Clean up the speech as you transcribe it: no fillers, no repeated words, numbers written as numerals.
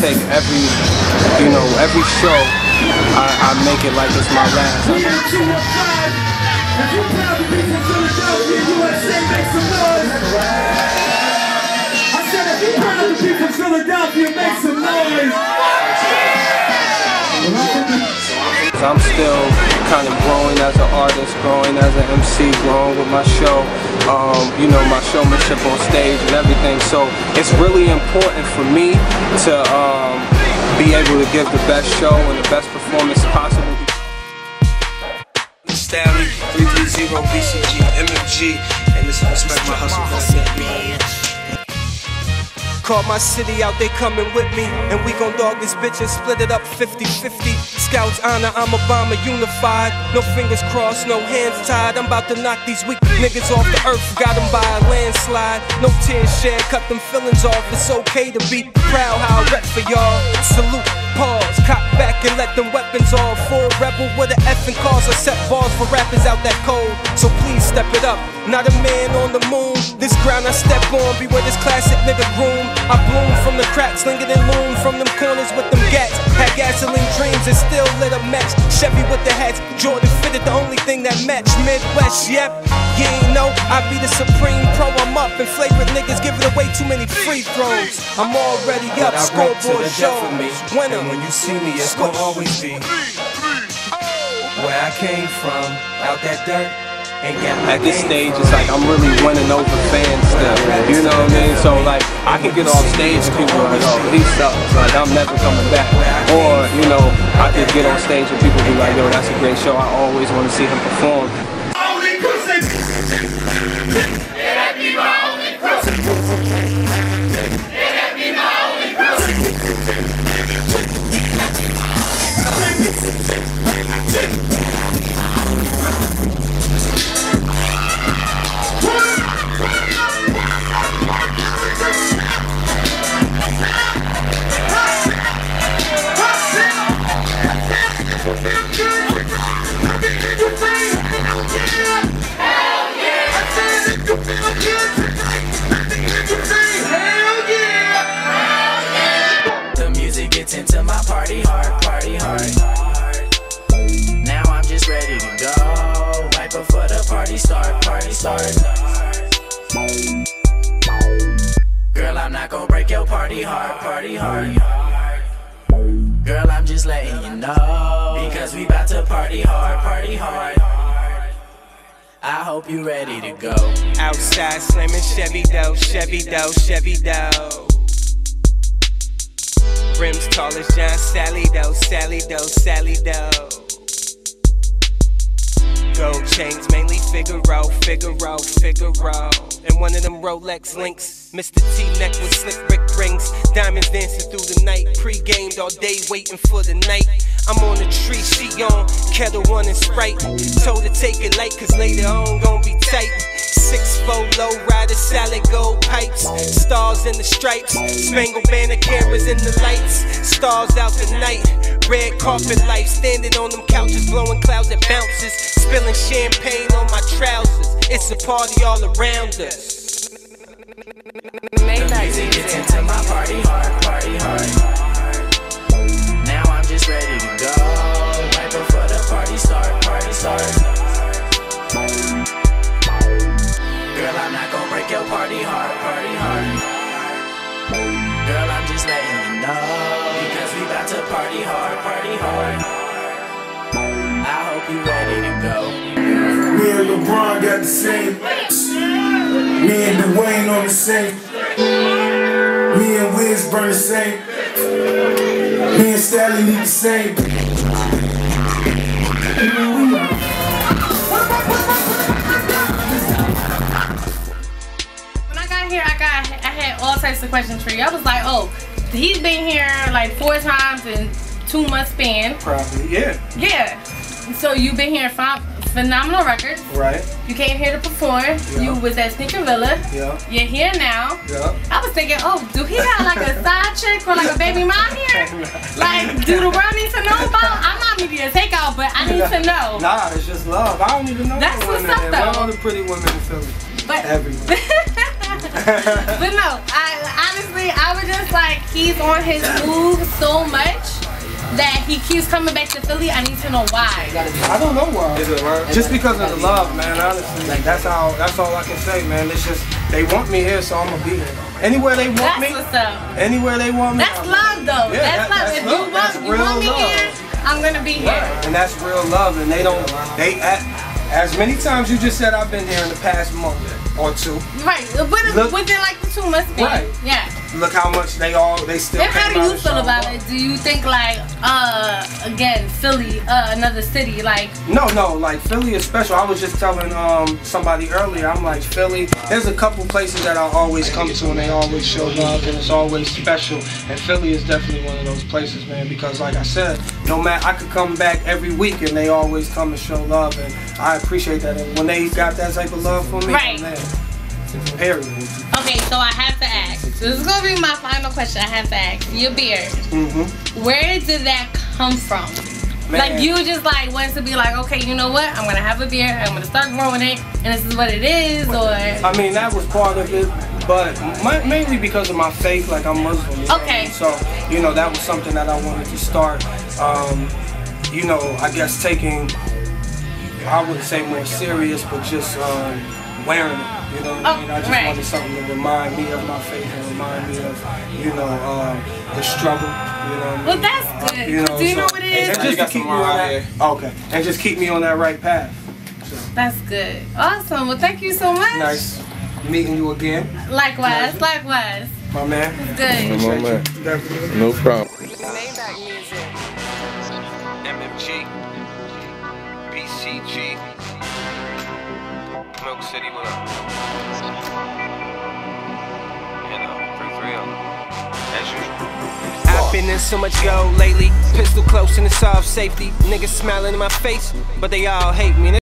take every, you know, every show, I make it like it's my last. If you're proud to be from Philadelphia, USA, make some noise. I said if you're proud to be from Philadelphia, make some noise. I'm still kind of growing as an artist, growing as an MC, growing with my show, you know, my showmanship on stage and everything. So it's really important for me to be able to give the best show and the best performance possible. Stalley, 330 BCG, MFG, and this is RespectMyHustle.net. Call my city out, they coming with me, and we gon' dog this bitch and split it up 50-50. Scouts honor, I'm Obama unified. No fingers crossed, no hands tied. I'm about to knock these weak niggas off the earth. Got them by a landslide. No tears shed, cut them feelings off. It's okay to be proud how I rep for y'all. Salute, pause, cop back and let them weapons off. Full rebel with an effing cause. I set bars for rappers out that cold. So please step it up. Not a man on the moon. This ground I step on, be where this classic nigga groom. I bloom from the cracks, slinging and loom from them corners with them gats. Had gasoline dreams and still lit a match. Chevy with the hats, Jordan fitted the only thing that matched. Midwest, yep, you ain't know I be the supreme pro. I'm up and flagrant niggas giving away too many free throws. I'm already up, scoreboard show. And when you see me, it's gonna always be where I came from, out that dirt. At this stage, it's like I'm really winning over fans still, you know what I mean? So like, I can get off stage and people are like, oh, he sucks, like I'm never coming back. Or, you know, I could get on stage and people be like, yo, that's a great show, I always want to see him perform. Only Christian. Yeah, that be my only Christian. Yeah, that be my only Christian. The music gets into my party hard, party hard. Now I'm just ready to go, right before the party start, party start. Girl, I'm not gonna break your party hard, party hard. Girl, I'm just letting you know, because we about to party hard, party hard. I hope you ready to go. Outside slamming Chevy dough, Chevy dough, Chevy dough. Rims tall as John Sally dough, Sally dough, Sally dough. Gold chains, mainly Figaro, Figaro, Figaro. And one of them Rolex links, Mr. T-neck with slick brick rings. Diamonds dancing through the night, pre-gamed all day waiting for the night. I'm on the tree, she on Kettle One and Sprite. Told her take it light, cause later on gon' be tight. 6'4" low rider, salad gold pipes. Stars in the stripes, spangled banner cameras in the lights. Stars out the night, red carpet life. Standing on them couches, blowing clouds that bounces. Spilling champagne on my trousers. It's a party all around us. The music gets into my party hard, party hard. Now I'm just ready to go, right before the party start, party start. Girl, I'm not gonna break your party hard, party hard. Girl, I'm just letting you know, because we about to party hard, party hard. I hope you ready to go. Me and LeBron got the same. Me and Dwayne on the same. Me and Wiz burn the same. Me and Stalley need the same. When I got here, I had all types of questions for you. I was like, oh, he's been here like 4 times in 2 months span. Probably, yeah. Yeah. So you've been here 5 phenomenal records. Right. You came here to perform. Yeah. You was at Stinker Villa. Yeah. You're here now. Yeah. I was thinking, oh, do he have like a side chick or like a baby mom here? Like, do the world need to know about? I'm not media takeout, but I need to know. Nah, it's just love. I don't even know. That's what's up, though. All the pretty women in Philly. But everywhere. but no, I honestly, honestly, I was just like, he's on his move so much that he keeps coming back to Philly. I need to know why. I don't know why. Is it right? Just because of the love, man. Honestly, that's all I can say, man. It's just they want me here, so I'm gonna be here. Anywhere they want me. That's what's up. Anywhere they want me. That's love, though. Yeah, that's love. If you want me here, I'm gonna be here. Right. And that's real love. And as many times you just said I've been here in the past month or two. Right. Within like the 2 months. Right. Yeah. Look how much they still. And how do you feel about it? Do you think like again Philly, another city, like No, like Philly is special. I was just telling somebody earlier, I'm like Philly, there's a couple places that I always come to and they always show love and it's always special. And Philly is definitely one of those places, man, because like I said, no matter, I could come back every week and they always come and show love, and I appreciate that. And when they got that type of love for me, right. Man, period. Okay, so I have to ask. So this is gonna be my final question. I have to ask. Your beard. Where did that come from? Man. Like you just like went to be like, okay, you know what? I'm gonna have a beard. I'm gonna start growing it, and this is what it is, or? I mean, that was part of it, but mainly because of my faith. Like I'm Muslim. You know? Okay. So you know that was something that I wanted to start. You know, I guess taking, I wouldn't say more serious, but just wearing it. You know what I mean? I just wanted something to remind me of my faith and remind me of, you know, the struggle. You know. Well, that's good. You know, do you know what it is? And just to keep me on that. Okay. And just keep me on that right path. So. That's good. Awesome. Well, thank you so much. Nice meeting you again. Likewise. Likewise. My man. It's good. My man. No problem. Maybach music. MMG. BCG. Milk City, what up? You know, 330. As usual. I've been in so much gold lately. Pistol close and it's all safety. Niggas smiling in my face, but they all hate me.